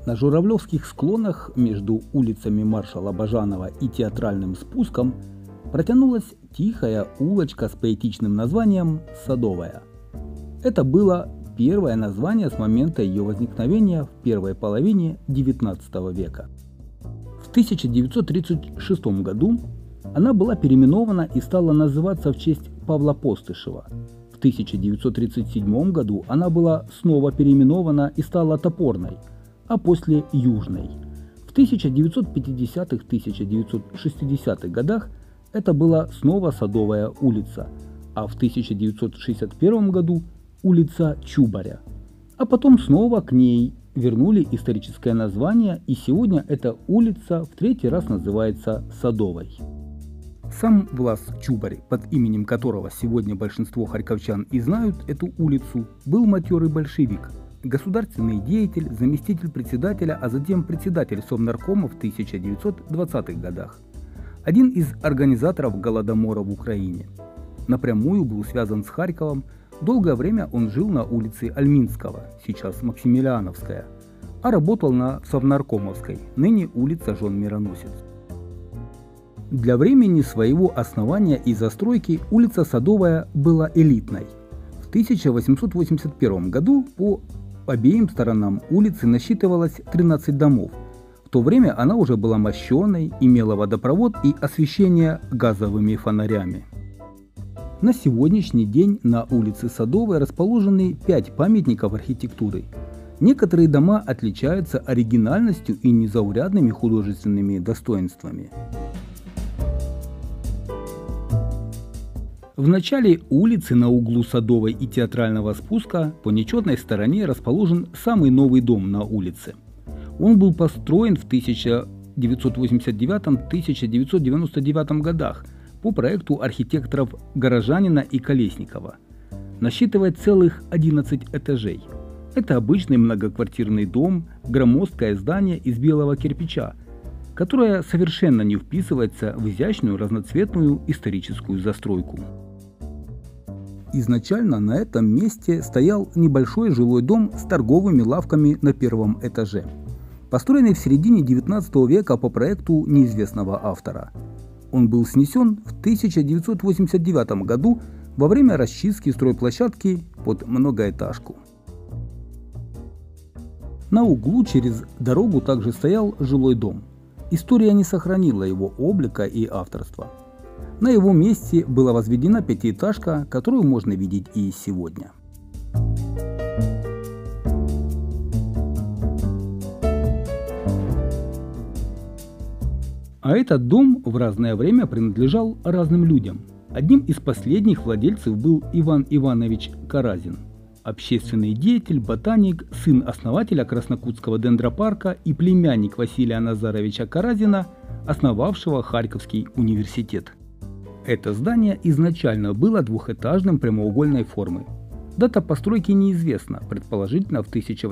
На Журавлевских склонах между улицами Маршала Бажанова и Театральным спуском протянулась тихая улочка с поэтичным названием «Садовая». Это было первое название с момента ее возникновения в первой половине XIX века. В 1936 году она была переименована и стала называться в честь Павла Постышева. В 1937 году она была снова переименована и стала Топорной, а после Южной. В 1950-1960-х годах это была снова Садовая улица, а в 1961 году улица Чубаря. А потом снова к ней вернули историческое название, и сегодня эта улица в третий раз называется Садовой. Сам Влас Чубарь, под именем которого сегодня большинство харьковчан и знают эту улицу, был матерый большевик, государственный деятель, заместитель председателя, а затем председатель Совнаркома в 1920-х годах. Один из организаторов Голодомора в Украине. Напрямую был связан с Харьковом. Долгое время он жил на улице Альминского, сейчас Максимилиановская, а работал на Совнаркомовской, ныне улица Жон-Мироносец. Для времени своего основания и застройки улица Садовая была элитной. В 1881 году по обеим сторонам улицы насчитывалось 13 домов. В то время она уже была мощеной, имела водопровод и освещение газовыми фонарями. На сегодняшний день на улице Садовой расположены 5 памятников архитектуры. Некоторые дома отличаются оригинальностью и незаурядными художественными достоинствами. В начале улицы на углу Садовой и Театрального спуска по нечетной стороне расположен самый новый дом на улице. Он был построен в 1989-1999 годах по проекту архитекторов Горожанина и Колесникова. Насчитывает целых 11 этажей. Это обычный многоквартирный дом, громоздкое здание из белого кирпича, которое совершенно не вписывается в изящную разноцветную историческую застройку. Изначально на этом месте стоял небольшой жилой дом с торговыми лавками на первом этаже, построенный в середине XIX века по проекту неизвестного автора. Он был снесен в 1989 году во время расчистки стройплощадки под многоэтажку. На углу через дорогу также стоял жилой дом. История не сохранила его облика и авторства. На его месте была возведена пятиэтажка, которую можно видеть и сегодня. А этот дом в разное время принадлежал разным людям. Одним из последних владельцев был Иван Иванович Каразин, общественный деятель, ботаник, сын основателя Краснокутского дендропарка и племянник Василия Назаровича Каразина, основавшего Харьковский университет. Это здание изначально было двухэтажным прямоугольной формы. Дата постройки неизвестна, предположительно в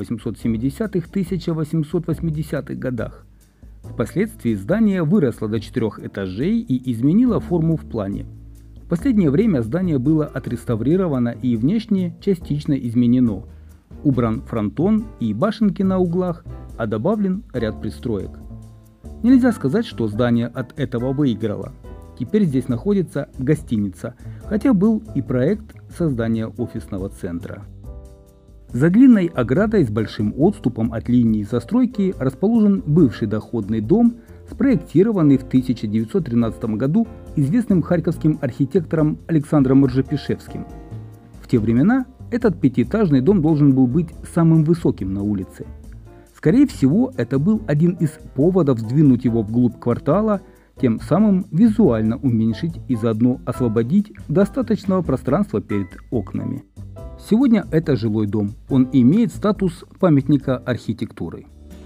1870-1880-х годах. Впоследствии здание выросло до 4 этажей и изменило форму в плане. В последнее время здание было отреставрировано и внешне частично изменено. Убран фронтон и башенки на углах, а добавлен ряд пристроек. Нельзя сказать, что здание от этого выиграло. Теперь здесь находится гостиница, хотя был и проект создания офисного центра. За длинной оградой с большим отступом от линии застройки расположен бывший доходный дом, спроектированный в 1913 году известным харьковским архитектором Александром Ржепишевским. В те времена этот пятиэтажный дом должен был быть самым высоким на улице. Скорее всего, это был один из поводов сдвинуть его вглубь квартала, тем самым визуально уменьшить и заодно освободить достаточного пространства перед окнами. Сегодня это жилой дом, он имеет статус памятника архитектуры.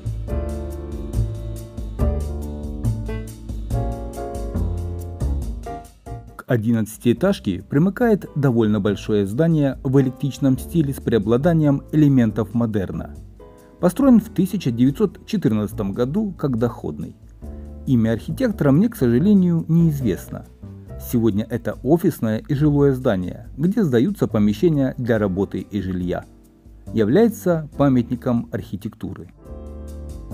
К 11-этажке примыкает довольно большое здание в эклектичном стиле с преобладанием элементов модерна. Построен в 1914 году как доходный. Имя архитектора мне, к сожалению, неизвестно. Сегодня это офисное и жилое здание, где сдаются помещения для работы и жилья. Является памятником архитектуры.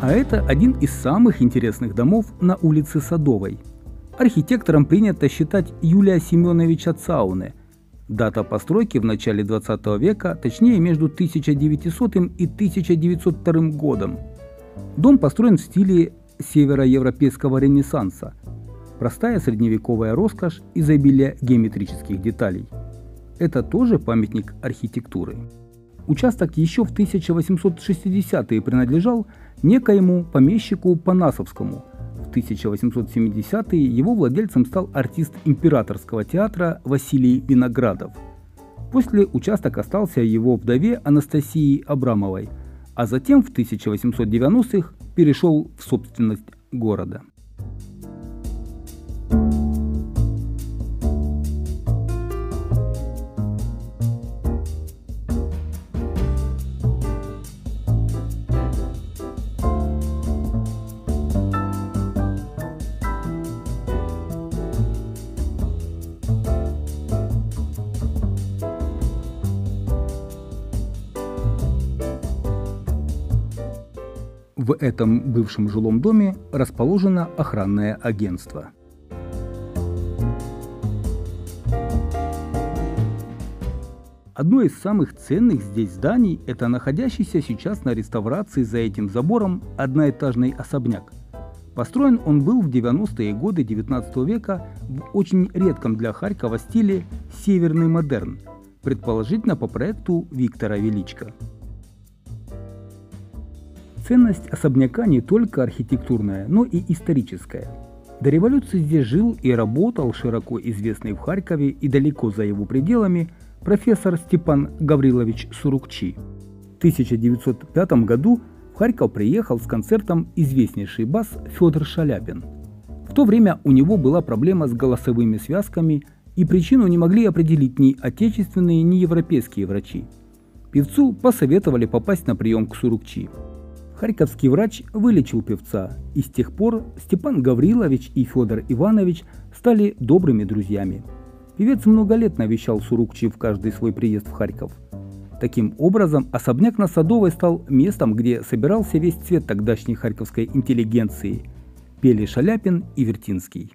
А это один из самых интересных домов на улице Садовой. Архитектором принято считать Юлия Семеновича Цауне. Дата постройки в начале 20 века, точнее между 1900 и 1902 годом. Дом построен в стиле североевропейского ренессанса. Простая средневековая роскошь, изобилие геометрических деталей. Это тоже памятник архитектуры. Участок еще в 1860-е принадлежал некоему помещику Панасовскому. В 1870-е его владельцем стал артист Императорского театра Василий Виноградов. После участок остался его вдове Анастасии Абрамовой, а затем в 1890-х перешел в собственность города. В этом бывшем жилом доме расположено охранное агентство. Одно из самых ценных здесь зданий – это находящийся сейчас на реставрации за этим забором одноэтажный особняк. Построен он был в 90-е годы 19 века в очень редком для Харькова стиле «Северный модерн», предположительно по проекту Виктора Величко. Ценность особняка не только архитектурная, но и историческая. До революции здесь жил и работал широко известный в Харькове и далеко за его пределами профессор Степан Гаврилович Сурукчи. В 1905 году в Харьков приехал с концертом известнейший бас Федор Шаляпин. В то время у него была проблема с голосовыми связками, и причину не могли определить ни отечественные, ни европейские врачи. Певцу посоветовали попасть на прием к Сурукчи. Харьковский врач вылечил певца, и с тех пор Степан Гаврилович и Федор Иванович стали добрыми друзьями. Певец много лет навещал Сурукчи в каждый свой приезд в Харьков. Таким образом, особняк на Садовой стал местом, где собирался весь цвет тогдашней харьковской интеллигенции. Пели Шаляпин и Вертинский.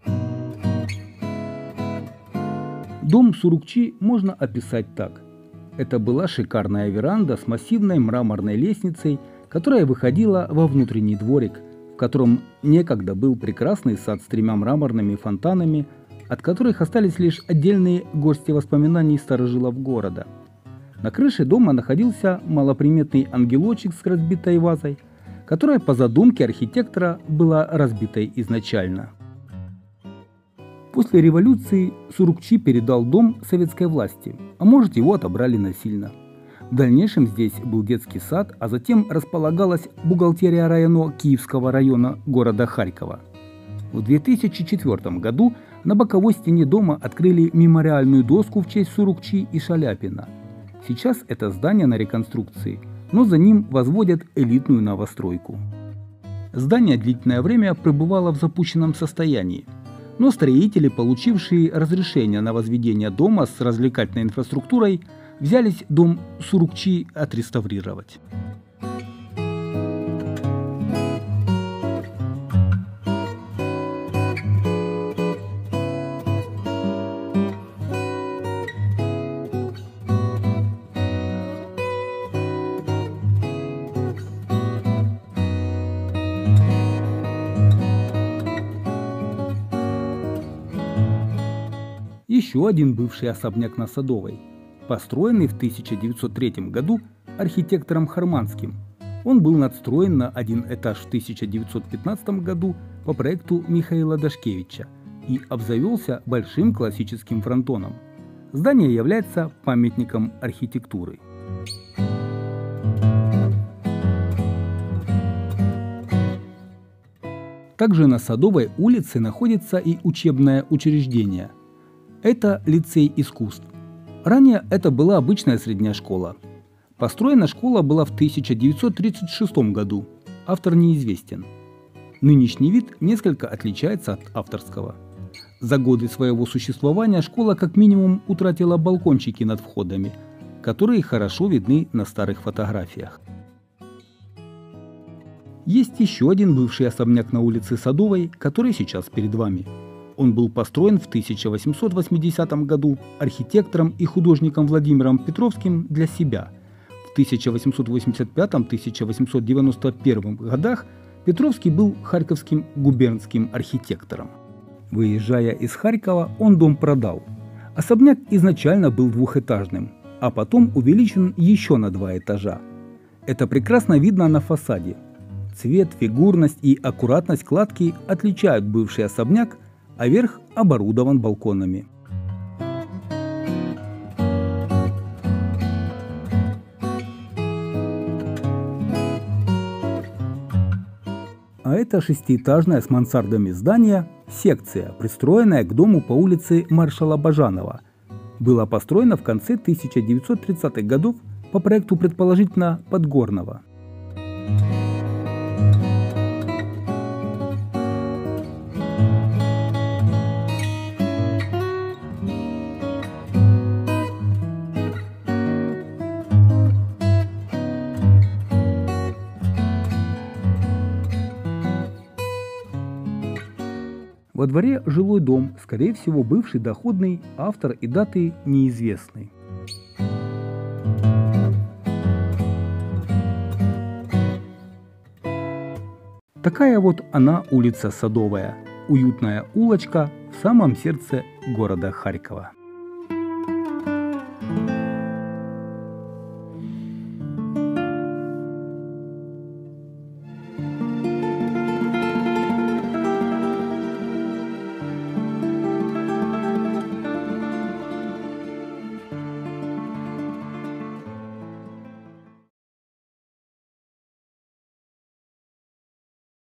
Дом Сурукчи можно описать так. Это была шикарная веранда с массивной мраморной лестницей, которая выходила во внутренний дворик, в котором некогда был прекрасный сад с 3 мраморными фонтанами, от которых остались лишь отдельные горсти воспоминаний старожилов города. На крыше дома находился малоприметный ангелочек с разбитой вазой, которая по задумке архитектора была разбитой изначально. После революции Сурукчи передал дом советской власти, а может, его отобрали насильно. В дальнейшем здесь был детский сад, а затем располагалась бухгалтерия района Киевского района города Харькова. В 2004 году на боковой стене дома открыли мемориальную доску в честь Сурукчи и Шаляпина. Сейчас это здание на реконструкции, но за ним возводят элитную новостройку. Здание длительное время пребывало в запущенном состоянии, но строители, получившие разрешение на возведение дома с развлекательной инфраструктурой, взялись дом Сурукчи отреставрировать. Еще один бывший особняк на Садовой, построенный в 1903 году архитектором Харманским. Он был надстроен на один этаж в 1915 году по проекту Михаила Дашкевича и обзавелся большим классическим фронтоном. Здание является памятником архитектуры. Также на Садовой улице находится и учебное учреждение. Это лицей искусств. Ранее это была обычная средняя школа. Построена школа была в 1936 году. Автор неизвестен. Нынешний вид несколько отличается от авторского. За годы своего существования школа как минимум утратила балкончики над входами, которые хорошо видны на старых фотографиях. Есть еще один бывший особняк на улице Садовой, который сейчас перед вами. Он был построен в 1880 году архитектором и художником Владимиром Петровским для себя. В 1885-1891 годах Петровский был харьковским губернским архитектором. Выезжая из Харькова, он дом продал. Особняк изначально был двухэтажным, а потом увеличен еще на 2 этажа. Это прекрасно видно на фасаде. Цвет, фигурность и аккуратность кладки отличают бывший особняк, а верх оборудован балконами. А это 6-этажное с мансардами здание «Секция», пристроенная к дому по улице Маршала Бажанова. Было построено в конце 1930-х годов по проекту предположительно Подгорного. Во дворе жилой дом, скорее всего бывший доходный, автор и даты неизвестны. Такая вот она улица Садовая, уютная улочка в самом сердце города Харькова.